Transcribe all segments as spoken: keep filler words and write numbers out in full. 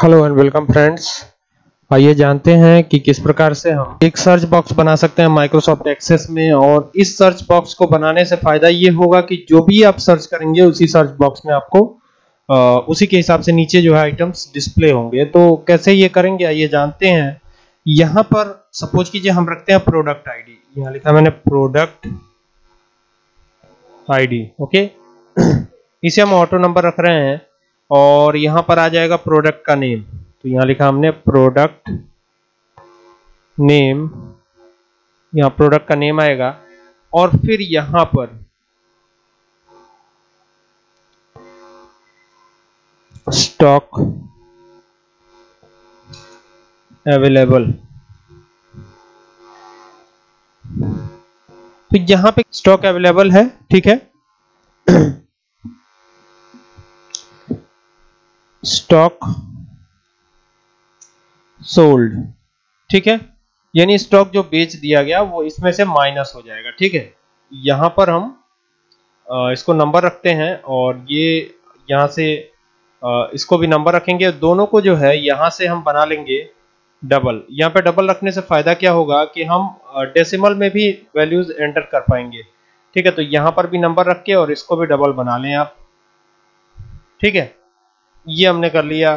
Hello and welcome friends. आइए जानते हैं कि किस प्रकार से हम एक सर्च बॉक्स बना सकते हैं माइक्रोसॉफ्ट एक्सेस में। और इस सर्च बॉक्स को बनाने से फायदा ये होगा कि जो भी आप सर्च करेंगे उसी सर्च बॉक्स में आपको आ, उसी के हिसाब से नीचे जो है आइटम्स डिस्प्ले होंगे। तो कैसे ये करेंगे आइए जानते हैं। यहाँ पर सपोज कीजिए हम रखते हैं प्रोडक्ट आईडी, यहाँ लिखा मैंने प्रोडक्ट आईडी, ओके। इसे हम ऑटो नंबर रख रहे हैं और यहां पर आ जाएगा प्रोडक्ट का नेम। तो यहां लिखा हमने प्रोडक्ट नेम, यहां प्रोडक्ट का नेम आएगा और फिर यहां पर स्टॉक अवेलेबल। तो यहां पे स्टॉक अवेलेबल है, ठीक है। स्टॉक सोल्ड, ठीक है। यानी स्टॉक जो बेच दिया गया वो इसमें से माइनस हो जाएगा, ठीक है। यहां पर हम इसको नंबर रखते हैं और ये यहां से इसको भी नंबर रखेंगे। दोनों को जो है यहां से हम बना लेंगे डबल। यहाँ पे डबल रखने से फायदा क्या होगा कि हम डेसिमल में भी वैल्यूज एंटर कर पाएंगे, ठीक है। तो यहाँ पर भी नंबर रख के और इसको भी डबल बना लें आप, ठीक है। ये हमने कर लिया।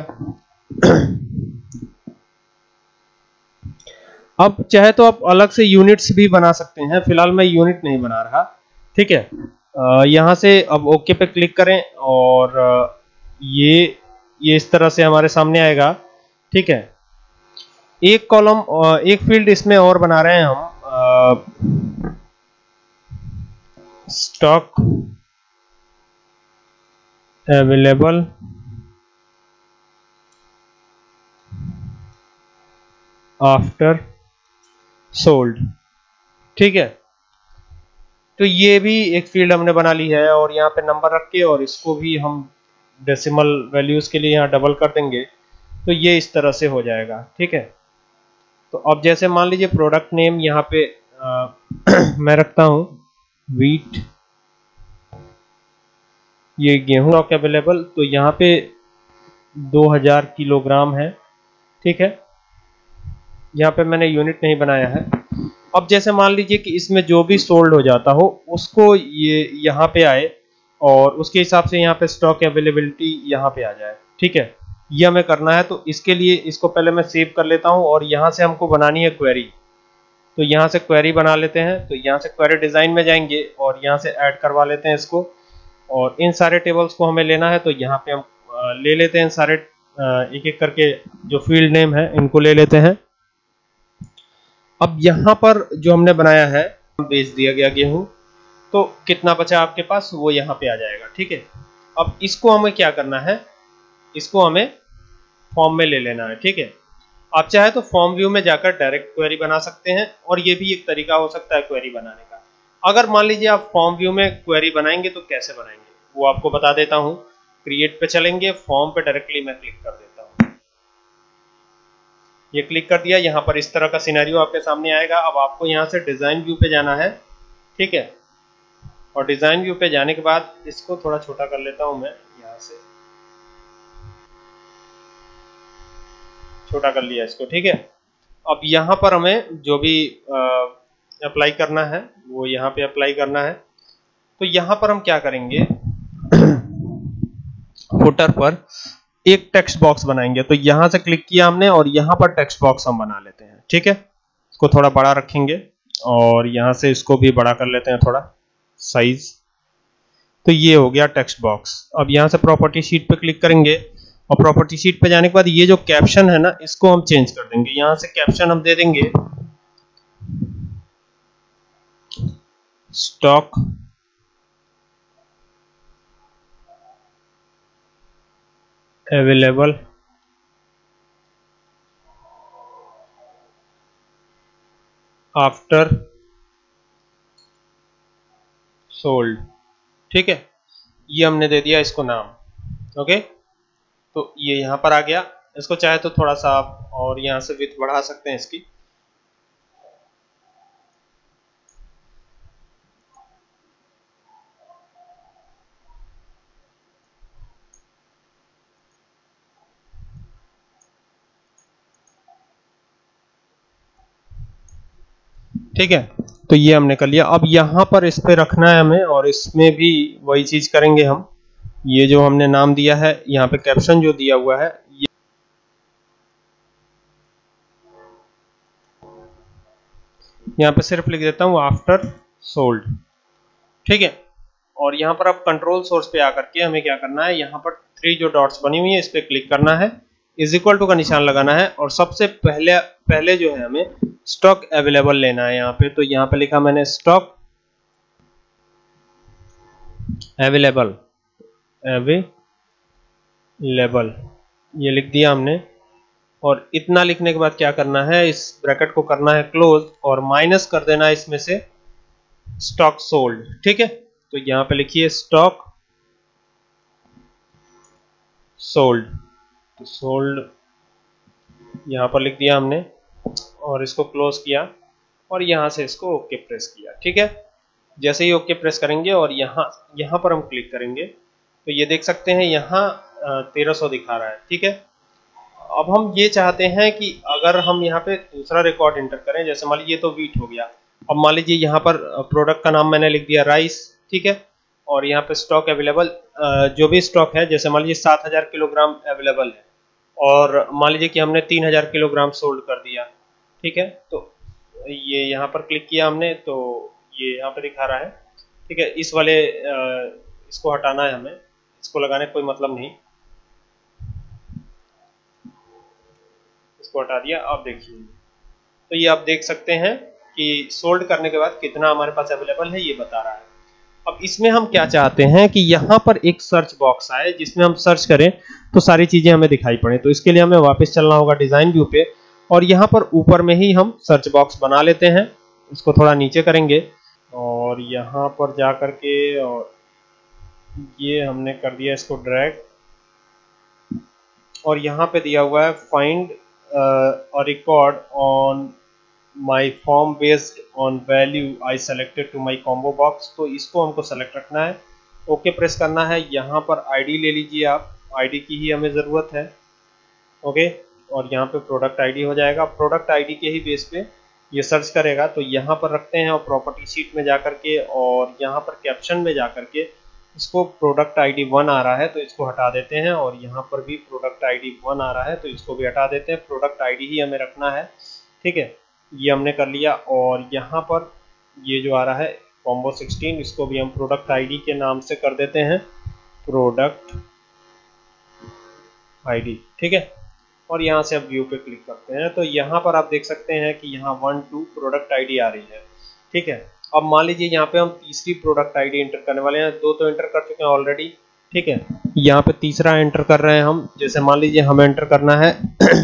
अब चाहे तो आप अलग से यूनिट्स भी बना सकते हैं, फिलहाल मैं यूनिट नहीं बना रहा, ठीक है। यहाँ से अब ओके पे क्लिक करें और ये ये इस तरह से हमारे सामने आएगा, ठीक है। एक कॉलम, एक फील्ड इसमें और बना रहे हैं हम, स्टॉक अवेलेबल आफ्टर सोल्ड, ठीक है। तो ये भी एक फील्ड हमने बना ली है और यहाँ पे नंबर रख के और इसको भी हम डेसिमल वैल्यूज के लिए यहाँ डबल कर देंगे। तो ये इस तरह से हो जाएगा, ठीक है। तो अब जैसे मान लीजिए प्रोडक्ट नेम यहाँ पे आ, मैं रखता हूं व्हीट, ये गेहूं स्टॉक अवेलेबल। तो यहाँ पे दो हज़ार किलोग्राम है, ठीक है। यहाँ पे मैंने यूनिट नहीं बनाया है। अब जैसे मान लीजिए कि इसमें जो भी सोल्ड हो जाता हो उसको ये यहाँ पे आए और उसके हिसाब से यहाँ पे स्टॉक अवेलेबिलिटी यहाँ पे आ जाए, ठीक है। ये हमें करना है। तो इसके लिए इसको पहले मैं सेव कर लेता हूँ और यहाँ से हमको बनानी है क्वेरी। तो यहाँ से क्वेरी बना लेते हैं। तो यहाँ से क्वेरी डिजाइन में जाएंगे और यहाँ से ऐड करवा लेते हैं इसको। और इन सारे टेबल्स को हमें लेना है। तो यहाँ पे हम ले लेते हैं सारे, एक एक करके जो फील्ड नेम है इनको ले लेते हैं। अब यहाँ पर जो हमने बनाया है बेच दिया गया गेहूं, तो कितना बचा आपके पास वो यहाँ पे आ जाएगा, ठीक है। अब इसको हमें क्या करना है, इसको हमें फॉर्म में ले लेना है, ठीक है। आप चाहे तो फॉर्म व्यू में जाकर डायरेक्ट क्वेरी बना सकते हैं और ये भी एक तरीका हो सकता है क्वेरी बनाने का। अगर मान लीजिए आप फॉर्म व्यू में क्वेरी बनाएंगे तो कैसे बनाएंगे वो आपको बता देता हूं। क्रिएट पे चलेंगे, फॉर्म पे डायरेक्टली मैं क्लिक कर देता हूं। ये क्लिक कर दिया, यहाँ पर इस तरह का सिनेरियो आपके सामने आएगा। अब आपको यहाँ से डिजाइन व्यू पे जाना है, ठीक है। और डिजाइन व्यू पे जाने के बाद इसको थोड़ा छोटा कर लेता हूं मैं, यहाँ से छोटा कर लिया इसको, ठीक है। अब यहाँ पर हमें जो भी अप्लाई करना है वो यहाँ पे अप्लाई करना है। तो यहाँ पर हम क्या करेंगे, फुटर पर एक टेक्स्ट बॉक्स बनाएंगे। तो यहां से क्लिक किया हमने और यहां पर टेक्स्ट बॉक्स हम बना लेते हैं, ठीक है। इसको थोड़ा बड़ा रखेंगे और यहां से इसको भी बड़ा कर लेते हैं थोड़ा साइज। तो ये हो गया टेक्स्ट बॉक्स। अब यहां से प्रॉपर्टी शीट पे क्लिक करेंगे और प्रॉपर्टी शीट पे जाने के बाद ये जो कैप्शन है ना इसको हम चेंज कर देंगे। यहां से कैप्शन हम दे देंगे स्टॉक अवेलेबल आफ्टर सोल्ड, ठीक है। ये हमने दे दिया इसको नाम, ओके। तो ये यहां पर आ गया। इसको चाहे तो थोड़ा सा आप और यहां से विड्थ बढ़ा सकते हैं इसकी। ठीक है, तो ये हमने कर लिया। अब यहाँ पर इस पे रखना है हमें, और इसमें भी वही चीज करेंगे हम। ये जो हमने नाम दिया है, यहाँ पे कैप्शन जो दिया हुआ है, ये यहाँ पे सिर्फ लिख देता हूँ आफ्टर सोल्ड, ठीक है। और यहाँ पर अब कंट्रोल सोर्स पे आकर के हमें क्या करना है, यहाँ पर थ्री जो डॉट्स बनी हुई है इस पे क्लिक करना है, इज इक्वल टू का निशान लगाना है, और सबसे पहले पहले जो है हमें स्टॉक अवेलेबल लेना है यहाँ पे। तो यहाँ पे लिखा मैंने स्टॉक अवेलेबल, अवेलेबल ये लिख दिया हमने। और इतना लिखने के बाद क्या करना है, इस ब्रैकेट को करना है क्लोज, और माइनस कर देना है इसमें से स्टॉक सोल्ड, ठीक है। तो यहां पे लिखिए स्टॉक सोल्ड, तो सोल्ड यहां पर लिख दिया हमने, और इसको क्लोज किया, और यहां से इसको ओके प्रेस किया, ठीक है। जैसे ही ओके प्रेस करेंगे और यहां यहां पर हम क्लिक करेंगे तो ये देख सकते हैं यहां तेरह सौ दिखा रहा है, ठीक है। अब हम ये चाहते हैं कि अगर हम यहाँ पे दूसरा रिकॉर्ड एंटर करें, जैसे मान लीजिए ये तो वीट हो गया, अब मान लीजिए यहाँ पर प्रोडक्ट का नाम मैंने लिख दिया राइस, ठीक है। और यहाँ पे स्टॉक अवेलेबल, जो भी स्टॉक है, जैसे मान लीजिए सात हजार किलोग्राम अवेलेबल है, और मान लीजिए कि हमने तीन हजार किलोग्राम सोल्ड कर दिया, ठीक है। तो ये यहाँ पर क्लिक किया हमने, तो ये यहाँ पर दिखा रहा है, ठीक है। इस वाले इसको हटाना है हमें, इसको लगाने का कोई मतलब नहीं, इसको हटा दिया। अब देखिए, तो ये आप देख सकते हैं कि सोल्ड करने के बाद कितना हमारे पास अवेलेबल है ये बता रहा है। अब इसमें हम क्या चाहते हैं कि यहाँ पर एक सर्च बॉक्स आए जिसमें हम सर्च करें तो सारी चीजें हमें दिखाई पड़े। तो इसके लिए हमें वापस चलना होगा डिजाइन व्यू पे, और यहाँ पर ऊपर में ही हम सर्च बॉक्स बना लेते हैं। इसको थोड़ा नीचे करेंगे, और यहाँ पर जा करके, और ये हमने कर दिया इसको ड्रैग, और यहाँ पे दिया हुआ है find a record on my form based on value I selected to my combo box. तो इसको हमको सेलेक्ट रखना है, ओके प्रेस करना है। यहाँ पर आईडी ले लीजिए आप, आईडी की ही हमें ज़रूरत है, ओके। और यहाँ पे प्रोडक्ट आईडी हो जाएगा, प्रोडक्ट आईडी के ही बेस पे ये सर्च करेगा। तो यहाँ पर रखते हैं, और प्रॉपर्टी शीट में जा करके, और यहाँ पर कैप्शन में जा करके इसको प्रोडक्ट आईडी वन आ रहा है तो इसको हटा देते हैं, और यहाँ पर भी प्रोडक्ट आईडी वन आ रहा है तो इसको भी हटा देते हैं। प्रोडक्ट आईडी ही हमें रखना है, ठीक है। ये हमने कर लिया। और यहाँ पर ये जो आ रहा है कॉम्बो सिक्सटीन, इसको भी हम प्रोडक्ट आईडी के नाम से कर देते हैं, प्रोडक्ट आईडी, ठीक है। और यहाँ से अब व्यू पे क्लिक करते हैं, तो यहाँ पर आप देख सकते हैं कि यहाँ वन टू प्रोडक्ट आईडी आ रही है, ठीक है। अब मान लीजिए यहाँ पे हम तीसरी प्रोडक्ट आईडी एंटर करने वाले हैं, दो तो एंटर कर चुके हैं ऑलरेडी, ठीक है। यहाँ पे तीसरा एंटर कर रहे हैं हम, जैसे मान लीजिए हमें एंटर करना है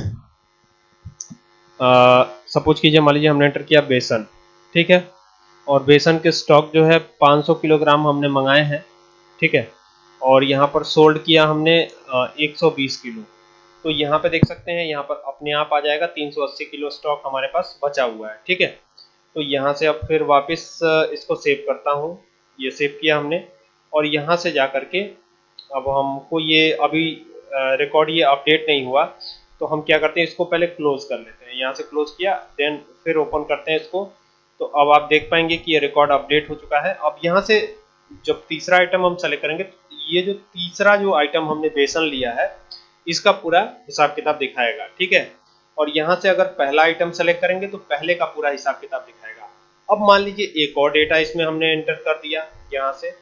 सपोज कीजिए, मान लीजिए हमने एंटर किया बेसन, ठीक है। और बेसन के स्टॉक जो है पाँच सौ किलोग्राम हमने मंगाए हैं, ठीक है। और यहाँ पर सोल्ड किया हमने एक सौ बीस किलो। तो यहाँ पे देख सकते हैं, यहाँ पर अपने आप आ जाएगा तीन सौ अस्सी किलो स्टॉक हमारे पास बचा हुआ है, ठीक है। तो यहाँ से अब फिर वापस इसको सेव करता हूँ, ये सेव किया हमने। और यहाँ से जा करके अब हमको ये अभी रिकॉर्ड ये अपडेट नहीं हुआ, तो हम क्या करते हैं, इसको पहले क्लोज कर लेते हैं। यहाँ से क्लोज किया, देन फिर ओपन करते हैं इसको। तो अब आप देख पाएंगे कि ये रिकॉर्ड अपडेट हो चुका है। अब यहाँ से जब तीसरा आइटम हम सेलेक्ट करेंगे, तो ये जो तीसरा जो आइटम हमने बेसन लिया है इसका पूरा हिसाब किताब दिखाएगा, ठीक है। और यहाँ से अगर पहला आइटम सेलेक्ट करेंगे तो पहले का पूरा हिसाब किताब दिखाएगा। अब मान लीजिए एक और डेटा इसमें हमने एंटर कर दिया यहाँ से,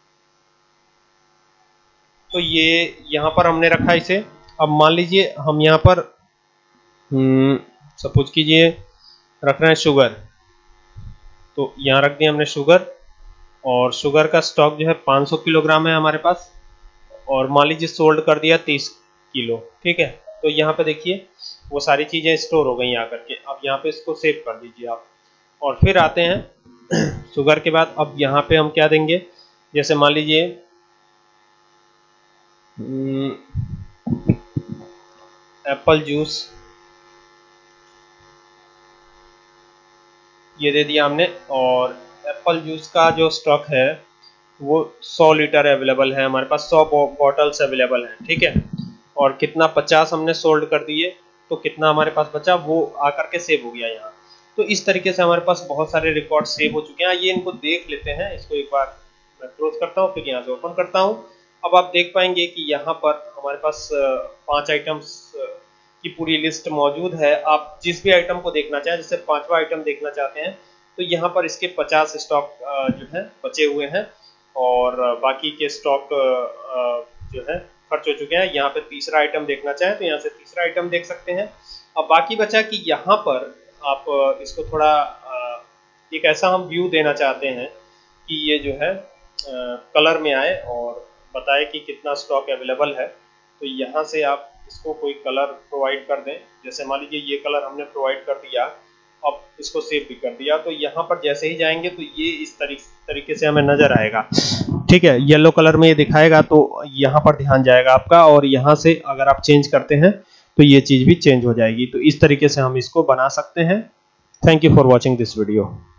तो ये यहाँ पर हमने रखा इसे। अब मान लीजिए हम यहाँ पर सपोज कीजिए रख रहे हैं शुगर, तो यहाँ रख दिया हमने शुगर, और शुगर का स्टॉक जो है पाँच सौ किलोग्राम है हमारे पास, और मान लीजिए सोल्ड कर दिया तीस किलो, ठीक है। तो यहाँ पे देखिए वो सारी चीजें स्टोर हो गई आकर के। अब यहाँ पे इसको सेव कर दीजिए आप, और फिर आते हैं शुगर के बाद। अब यहाँ पे हम क्या देंगे, जैसे मान लीजिए एप्पल जूस, ये दे दिया हमने। और एप्पल जूस का जो स्टॉक है वो सौ लीटर अवेलेबल है हमारे पास, सौ बॉटल्स अवेलेबल हैं, ठीक है। और कितना पचास हमने सोल्ड कर दिए, तो कितना हमारे पास बचा वो आकर के सेव हो गया यहाँ। तो इस तरीके से हमारे पास बहुत सारे रिकॉर्ड सेव हो चुके हैं। ये इनको देख लेते हैं, इसको एक बार मैं क्लोज करता हूँ, फिर यहाँ से ओपन करता हूँ। अब आप देख पाएंगे कि यहाँ पर हमारे पास पांच आइटम्स की पूरी लिस्ट मौजूद है। आप जिस भी आइटम को देखना चाहें, जैसे पांचवा आइटम देखना चाहते हैं तो यहाँ पर इसके पचास स्टॉक जो है बचे हुए हैं और बाकी के स्टॉक जो है खर्च हो चुके हैं। यहाँ पे तीसरा आइटम देखना चाहें तो यहाँ से तीसरा आइटम देख सकते हैं। अब बाकी बचा कि यहाँ पर आप इसको थोड़ा एक ऐसा हम व्यू देना चाहते हैं कि ये जो है कलर में आए और बताए कि कितना स्टॉक अवेलेबल है। तो यहाँ से आप इसको कोई कलर प्रोवाइड कर दें, जैसे मान लीजिए ये कलर हमने प्रोवाइड कर दिया, अब इसको सेव भी कर दिया, तो यहाँ पर जैसे ही जाएंगे तो ये इस तरीके तरीके से हमें नजर आएगा। ठीक है, येलो कलर में ये दिखाएगा तो यहाँ पर ध्यान जाएगा आपका, और यहाँ से अगर आप चेंज करते हैं तो ये चीज भी चेंज हो जाएगी। तो इस तरीके से हम इसको बना सकते हैं। Thank you for watching this video.